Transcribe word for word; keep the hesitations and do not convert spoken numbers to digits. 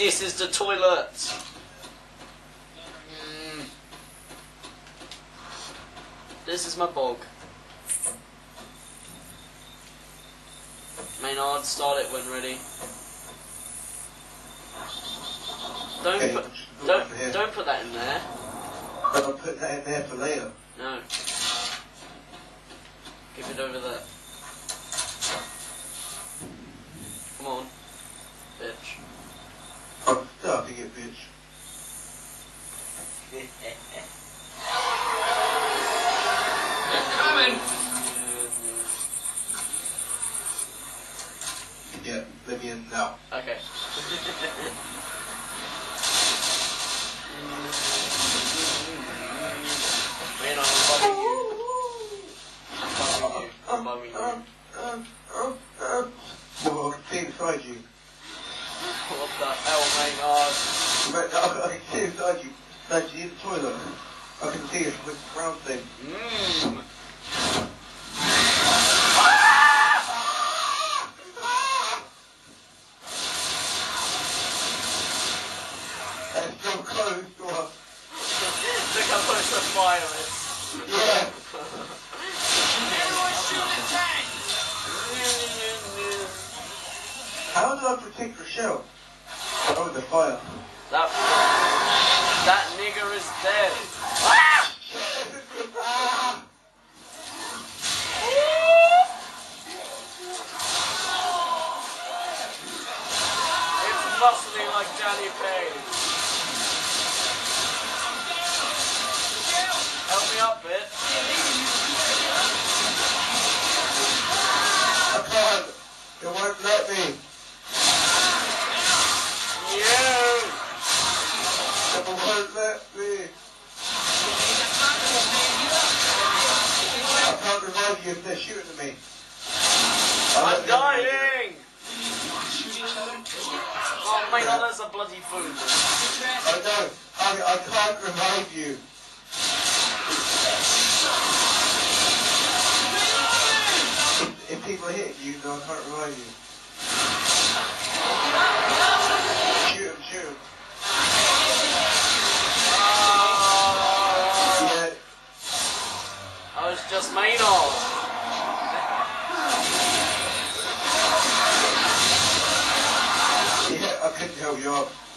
This is the toilet. Mm. This is my bog. Maynard, start it when ready. Don't Okay, put don't don't put that in there. I'll put that in there for later. No. Give it over there. Come on, bitch. I'm starting it, bitch. Coming! Yeah, let me in now. Okay. Man, I'm bumming you. I'm bumming you. I'm bumming you. Well, I can see inside you. What the hell, Maynard? Right, I can see inside you. Inside you in the toilet. I can see it with the brown thing. Mmm. That's so close to us. Look how close the fire is. Yeah. Everyone shoot the tank! How did I protect Rochelle? Oh, the fire. That that nigger is dead. Ah! It's muscling like Danny Page. Help me up, bitch. I can't. It won't let me. You. It won't let me. I can't revive you if they're shooting at me. I'm dying. Oh, mate, oh, there's a bloody food. I know. I, I can't revive you. If, if people hit you, then I can't revive you. Shoot him, shoot him. Oh, Yeah. I was just Maynard. Yeah, I couldn't help you up.